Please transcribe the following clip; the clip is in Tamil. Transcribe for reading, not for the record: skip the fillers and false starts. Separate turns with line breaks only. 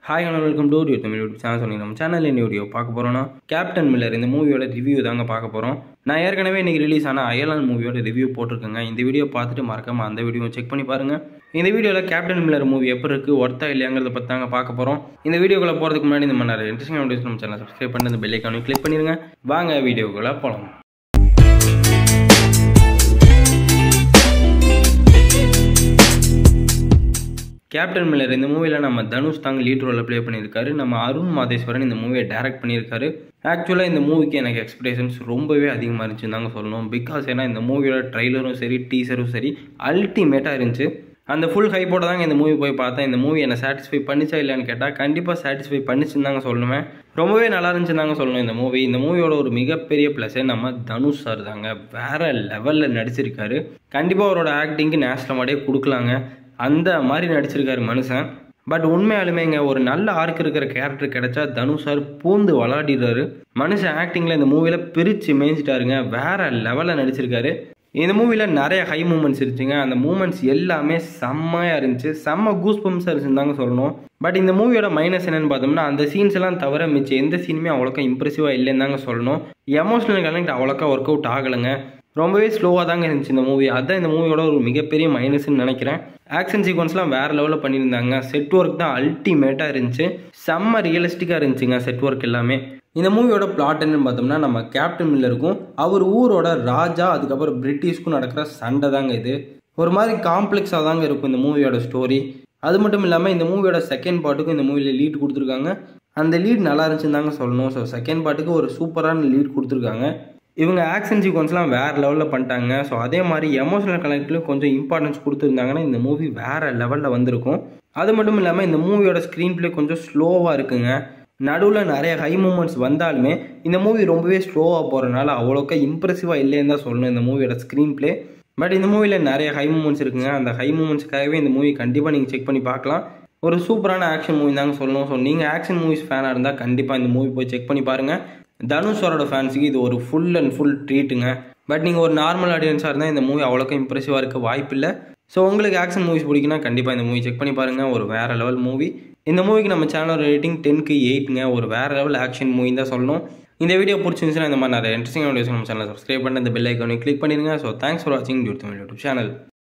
Hi and welcome to Tamil YouTube channel. நம்ம சேனல்ல இந்த வீடியோ பார்க்க போறோம்னா கேப்டன் மில்லர் இந்த மூவியோட ரிவ்யூ தாங்க பார்க்க போறோம். நான் ஏற்கனவே இன்னைக்கு ரிலீஸ் ஆன அயலான் மூவியோட ரிவ்யூ போட்டுருக்கேங்க. இந்த வீடியோ பார்த்துட்டு மறக்காம அந்த வீடியோவை செக் பண்ணி பாருங்க. இந்த வீடியோல கேப்டன் மில்லர் மூவி எப்படி இருக்கு, வொர்த்தா இல்லையாங்கறத பத்தி தாங்க பார்க்க போறோம். இந்த வீடியோக்குள்ள போறதுக்கு முன்னாடி இந்த மாதிரி இன்ட்ரஸ்டிங் வீடியோஸ் நம்ம சேனலை சப்ஸ்கிரைப் பண்ணி அந்த பெல் ஐகானை கிளிக் பண்ணிருங்க. வாங்க வீடியோக்குள்ள போலாம். கேப்டன் மில்லர் இந்த மூவியில் நம்ம தனுஷ் தாங்க லீட் ரோலில் ப்ளே பண்ணியிருக்காரு. நம்ம அருண் மாதேஸ்வரன் இந்த மூவியை டைரக்ட் பண்ணியிருக்காரு. ஆக்சுவலாக இந்த மூவிக்கு எனக்கு எக்ஸ்பெக்டேஷன்ஸ் ரொம்பவே அதிகமாக இருந்துச்சு தாங்க சொல்லணும். பிகாஸ் ஏன்னா இந்த மூவியோட ட்ரைலரும் சரி டீசரும் சரி அல்டிமேட்டாக இருந்துச்சு. அந்த ஃபுல் ஹைப்போட தாங்க இந்த மூவி போய் பார்த்தேன். இந்த மூவி என்னை சாட்டிஸ்ஃபை பண்ணிச்சா இல்லையான்னு கேட்டால் கண்டிப்பாக சாட்டிஸ்ஃபை பண்ணிச்சுன்னு தாங்க சொல்லுவேன். ரொம்பவே நல்லா இருந்துச்சுன்னு தாங்க சொல்லணும். இந்த மூவியோட ஒரு மிகப்பெரிய ப்ளஸ்ஸே நம்ம தனுஷ் சார் தாங்க. வேறு லெவலில் நடிச்சிருக்காரு. கண்டிப்பாக அவரோட ஆக்டிங்கு நேஷனல் அவார்டே கொடுக்கலாங்க. அந்த மாதிரி நடிச்சிருக்காரு மனுஷன். பட் உண்மையாலுமேங்க ஒரு நல்ல ஆர்க் இருக்கிற கேரக்டர் கிடைச்சா தனுஷ் சார் பூந்து விளாடிடுறாரு. மனுஷன் ஆக்டிங்கில் இந்த மூவியில் பிரித்து மேய்ஞ்சிட்டாருங்க. வேற லெவலில் நடிச்சிருக்காரு. இந்த மூவியில் நிறைய ஹை மூமெண்ட்ஸ் இருந்துச்சுங்க. அந்த மூமெண்ட்ஸ் எல்லாமே செம்மையாக இருந்துச்சு. செம்ம கூஸ் பம்ப்ஸாக இருந்துச்சுன்னு தாங்க சொல்லணும். பட் இந்த மூவியோட மைனஸ் என்னன்னு பார்த்தோம்னா அந்த சீன்ஸ் எல்லாம் தவிர மிச்சம் எந்த சீனுமே அவ்வளோக்கா இம்ப்ரெசிவாக இல்லைன்னு தாங்க சொல்லணும். எமோஷனல் கனெக்ட் அவ்வளோக்கா ஒர்க் அவுட் ஆகலைங்க. ரொம்பவே ஸ்லோவாக தாங்க இருந்துச்சு இந்த மூவி. அதுதான் இந்த மூவியோட ஒரு மிகப்பெரிய மைனஸ்ன்னு நினைக்கிறேன். ஆக்ஷன் சீக்வன்ஸ்லாம் வேறு லெவலில் பண்ணியிருந்தாங்க. செட் ஒர்க் தான் அல்டிமேட்டாக இருந்துச்சு. செம்ம ரியலிஸ்டிக்காக இருந்துச்சுங்க செட் ஒர்க் எல்லாமே. இந்த மூவியோட பிளாட் என்னன்னு பார்த்தோம்னா நம்ம கேப்டன் மில்லருக்கும் அவர் ஊரோட ராஜா அதுக்கப்புறம் பிரிட்டிஷ்க்கும் நடக்கிற சண்டை தாங்க இது. ஒரு மாதிரி காம்ப்ளெக்ஸாக தாங்க இருக்கும் இந்த மூவியோட ஸ்டோரி. அது மட்டும் இல்லாமல் இந்த மூவியோட செகண்ட் பார்ட்டுக்கும் இந்த மூவியில் லீட் கொடுத்துருக்காங்க. அந்த லீட் நல்லா இருந்துச்சுன்னு தாங்க சொல்லணும். ஸோ செகண்ட் பார்ட்டுக்கு ஒரு சூப்பரான லீட் கொடுத்துருக்காங்க. இவங்க ஆக்ஷன் சீக்வன்ஸ்லாம் வேறு லெவலில் பண்ணிட்டாங்க. ஸோ அதே மாதிரி எமோஷனல் கனெக்ட்லையும் கொஞ்சம் இம்பார்ட்டன்ஸ் கொடுத்துருந்தாங்கன்னா இந்த மூவி வேறு லெவலில் வந்திருக்கும். அது மட்டும் இல்லாமல் இந்த மூவியோட ஸ்க்ரீன் பிளே கொஞ்சம் ஸ்லோவாக இருக்குங்க. நடுவில் நிறைய ஹை மூமெண்ட்ஸ் வந்தாலுமே இந்த மூவி ரொம்பவே ஸ்லோவாக போகிறனால அவ்வளோக்கா இம்ப்ரெசிவாக இல்லைன்னு தான் சொல்லணும் இந்த மூவியோட ஸ்க்ரீன் பிளே. பட் இந்த மூவியில் நிறைய ஹை மூமெண்ட்ஸ் இருக்குங்க. அந்த ஹை மூமெண்ட்ஸ்க்காகவே இந்த மூவி கண்டிப்பாக நீங்கள் செக் பண்ணி பார்க்கலாம். ஒரு சூப்பரான ஆக்ஷன் மூவி தாங்க சொல்லணும். ஸோ நீங்கள் ஆக்ஷன் மூவிஸ் ஃபேனாக இருந்தால் கண்டிப்பாக இந்த மூவி போய் செக் பண்ணி பாருங்கள். தனுஷோட ஃபேன்ஸுக்கு இது ஒரு ஃபுல் அண்ட் ஃபுல் ட்ரீட்டுங்க. பட் நீங்கள் ஒரு நார்மல் ஆடியன்ஸாக இருந்தால் இந்த மூவி அவ்வளோக்கா இம்ப்ரெசிவாக இருக்க வாய்ப்பு இல்லை. ஸோ உங்களுக்கு ஆக்ஷன் மூவிஸ் பிடிக்குன்னா கண்டிப்பாக இந்த மூவி செக் பண்ணி பாருங்கள். ஒரு வேறு லெவல் மூவி. இந்த மூவிக்கு நம்ம சேனலோட ரேட்டிங் 10க்கு 8ங்க. ஒரு வேறு லெவல் ஆக்ஷன் மூவி தான் சொல்லணும். இந்த வீடியோ பிடிச்சிருந்துச்சுன்னா இந்த மாதிரி நிறைய இன்ட்ரெஸ்டிங் வீடியோஸ் நம்ம சேனலை சப்ஸ்கிரைப் பண்ணி அந்த பெல் ஐக்கானை கிளிக் பண்ணிடுங்க. ஸோ தேங்க்ஸ் ஃபார் வாட்சிங் தமிழ் யூடியூப் சேனல்.